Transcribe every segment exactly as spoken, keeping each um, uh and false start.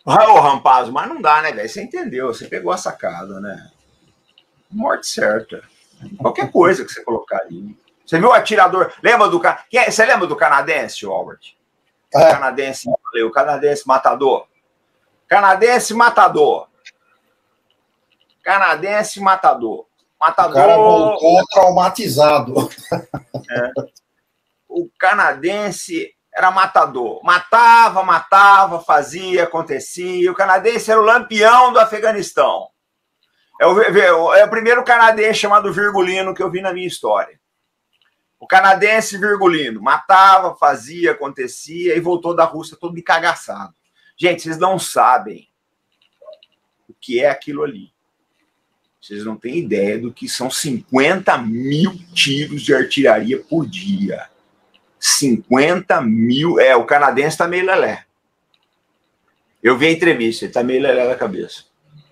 Ô, Rampazzo, mas não dá, né, velho? Você entendeu, você pegou a sacada, né? Morte certa. Qualquer coisa que você colocar ali. Você viu o atirador? Lembra do cara? Você lembra do canadense, Albert? O É. canadense, o canadense matador. Canadense matador. Canadense matador. Matador. O cara voltou traumatizado. É. O canadense era matador. Matava, matava, fazia, acontecia. O canadense era o lampião do Afeganistão. É o, é o primeiro canadense chamado Virgulino que eu vi na minha história. O canadense Virgulino matava, fazia, acontecia e voltou da Rússia todo encagaçado. Gente, vocês não sabem o que é aquilo ali. Vocês não têm ideia do que são cinquenta mil tiros de artilharia por dia. cinquenta mil. É, o canadense tá meio lelé. Eu vi a entrevista, ele tá meio lelé da cabeça.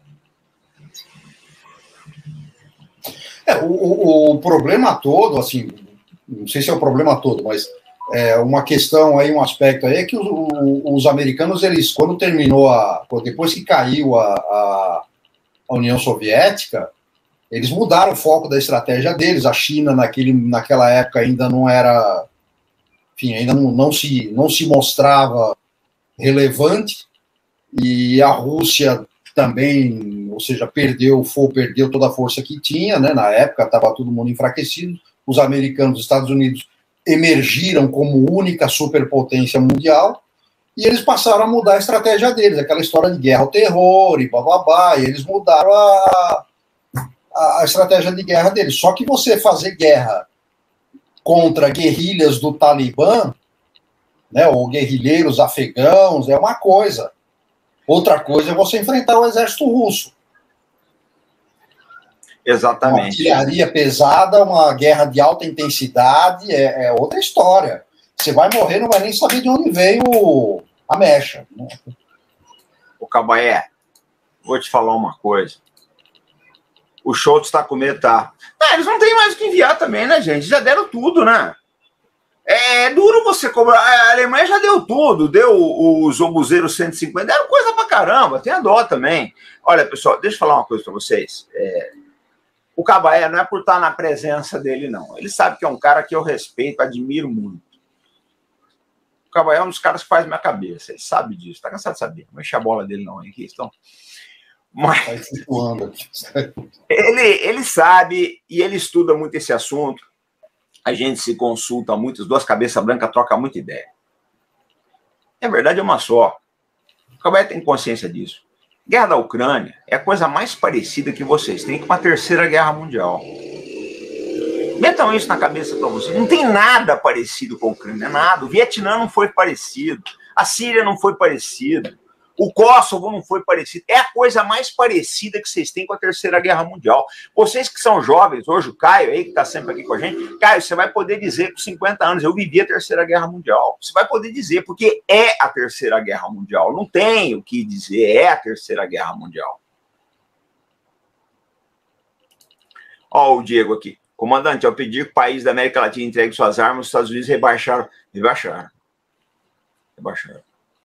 É, o, o, o problema todo, assim, não sei se é o problema todo, mas é uma questão aí, um aspecto aí, é que os, os americanos, eles, quando terminou a. Depois que caiu a, a, a União Soviética, eles mudaram o foco da estratégia deles. A China, naquele, naquela época, ainda não era. Enfim, ainda não, não, se, não se mostrava relevante, e a Rússia também, ou seja, perdeu, foi, perdeu toda a força que tinha, né? Na época estava todo mundo enfraquecido. Os americanos, os Estados Unidos emergiram como única superpotência mundial e eles passaram a mudar a estratégia deles, aquela história de guerra ao terror e bababá, e eles mudaram a, a, a estratégia de guerra deles. Só que você fazer guerra contra guerrilhas do Talibã, né, ou guerrilheiros afegãos, é uma coisa. Outra coisa é você enfrentar o exército russo. Exatamente. Uma artilharia pesada, uma guerra de alta intensidade, é, é outra história. Você vai morrer, não vai nem saber de onde veio a mecha. Né? Ô, Cabaé, vou te falar uma coisa. O Scholz está com medo, tá? Não, eles não têm mais o que enviar também, né, gente? Já deram tudo, né? É duro você cobrar. A Alemanha já deu tudo, deu os Obuseiro cento e cinquenta, deram coisa pra caramba, tem a dó também. Olha, pessoal, deixa eu falar uma coisa pra vocês. É... O Cabaé não é por estar na presença dele, não. Ele sabe que é um cara que eu respeito, admiro muito. O Cabaé é um dos caras que faz minha cabeça, ele sabe disso, tá cansado de saber. Não enche a bola dele, não, hein, então. Mas ele, ele sabe e ele estuda muito esse assunto. A gente se consulta muito, as duas cabeças brancas trocam muita ideia. E a verdade é uma só. O Cabaé tem consciência disso. Guerra da Ucrânia é a coisa mais parecida que vocês têm com uma terceira guerra mundial. Metam isso na cabeça para vocês. Não tem nada parecido com a Ucrânia, nada. O Vietnã não foi parecido. A Síria não foi parecido. O Kosovo não foi parecido. É a coisa mais parecida que vocês têm com a Terceira Guerra Mundial. Vocês que são jovens, hoje o Caio aí, que está sempre aqui com a gente, Caio, você vai poder dizer com cinquenta anos, eu vivi a Terceira Guerra Mundial. Você vai poder dizer, porque é a Terceira Guerra Mundial. Não tem o que dizer, é a Terceira Guerra Mundial. Ó o Diego aqui. Comandante, ao pedir que o país da América Latina entregue suas armas, os Estados Unidos rebaixaram. Rebaixaram. Rebaixaram.